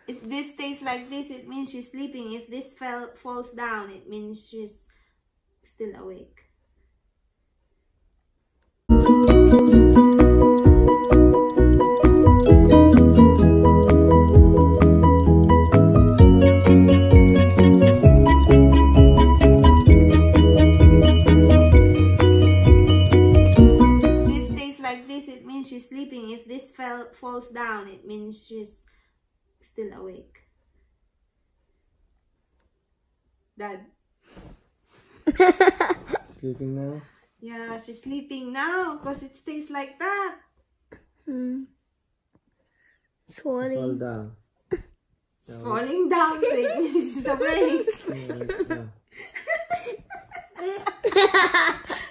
If this stays like this, it means she's sleeping. If this falls down, it means she's still awake. This stays like this, it means she's sleeping. If this falls down, it means she's still awake. Dad. Sleeping now? Yeah, she's sleeping now because it stays like that. It's falling down. It's falling down, so it means she's awake. Yeah.